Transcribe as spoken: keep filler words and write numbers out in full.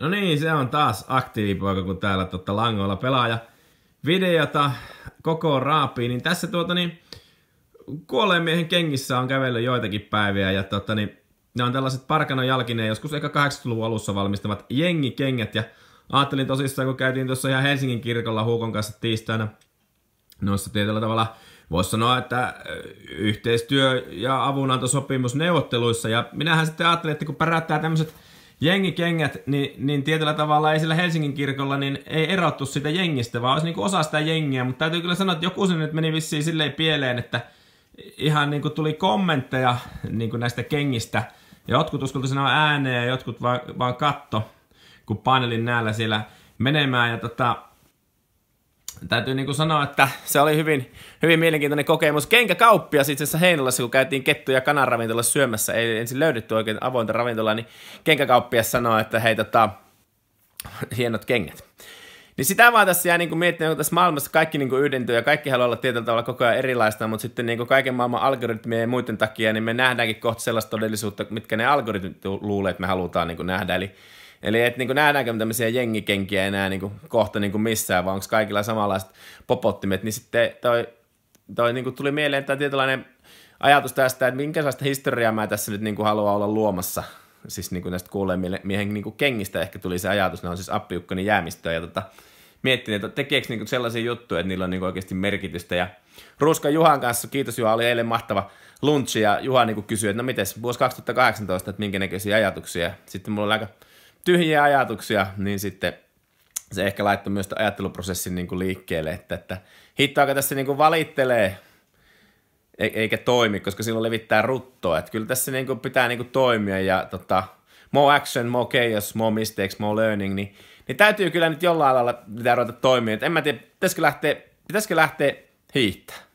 No niin, se on taas aktiivipoika, kun täällä totta langoilla pelaaja videota koko raapii. Niin tässä tuota niin, kuolleen miehen kengissä on kävellyt joitakin päiviä ja tota niin, ne on tällaiset Parkanon jalkineen, joskus ehkä kahdeksankymmentäluvun alussa valmistamat jengikengät. Ja ajattelin tosissaan, kun käytiin tuossa ihan Helsingin kirkolla Huukon kanssa tiistaina noissa tietyllä tavalla, voisi sanoa, että yhteistyö- ja avunantosopimusneuvotteluissa. Ja minähän sitten ajattelin, että kun päräyttää tämmöiset jengikengät, niin, niin tietyllä tavalla ei sillä Helsingin kirkolla niin ei erottu sitä jengistä, vaan olisi niin kuin osa sitä jengiä. Mutta täytyy kyllä sanoa, että joku se nyt meni vissiin silleen pieleen, että ihan niin kuin tuli kommentteja niin kuin näistä kengistä. Ja jotkut uskalti sanoa ääneen ja jotkut vaan, vaan katto, kun painelin näillä siellä menemään. Ja tota, täytyy niin kuin sanoa, että se oli hyvin, hyvin mielenkiintoinen kokemus. Kenkäkauppias itse asiassa Heinolassa, kun käytiin kettu- ja kananravintolassa syömässä, ei ensin löydetty oikein avointa ravintolaa, niin kenkäkauppias sanoi, että hei, tota, hienot kengät. Niin sitä vaan tässä jää niin miettimään, kun tässä maailmassa kaikki niin yhdentyy ja kaikki haluaa olla tietyllä tavalla koko ajan erilaista, mutta sitten niin kaiken maailman algoritmien ja muiden takia, niin me nähdäänkin kohta sellaista todellisuutta, mitkä ne algoritmit luulee, että me halutaan niin nähdä. Eli Eli et niinku nähdäänkö me tämmöisiä jengikenkiä enää niinku kohta niinku missään, vaan onko kaikilla samanlaiset popottimet, niin sitten toi, toi niinku tuli mieleen tämä tietynlainen ajatus tästä, että minkälaista historiaa mä tässä nyt niinku haluan olla luomassa, siis niinku näistä kuulleen miehen niinku kengistä ehkä tuli se ajatus, ne on siis appiukkonin jäämistöä, ja tota, miettin, että tekeekö niinku sellaisia juttuja, että niillä on niinku oikeasti merkitystä, ja Ruuska Juhan kanssa, kiitos Juha, oli eilen mahtava lunchi, ja Juha niinku kysyi, että no mites, vuosi kaksituhattakahdeksantoista, että minkä näköisiä ajatuksia, sitten mulla oli aika tyhjiä ajatuksia, niin sitten se ehkä laittoi myös ajatteluprosessin niin kuin liikkeelle, että, että hittoakaan tässä niin kuin valittelee eikä toimi, koska silloin levittää ruttoa. Että kyllä tässä niin kuin pitää niin kuin toimia ja tota, more action, more chaos, more mistakes, more learning, niin, niin täytyy kyllä nyt jollain lailla pitää ruveta toimia. Et en mä tiedä, pitäisikö lähteä, pitäisikö lähteä hiihtää.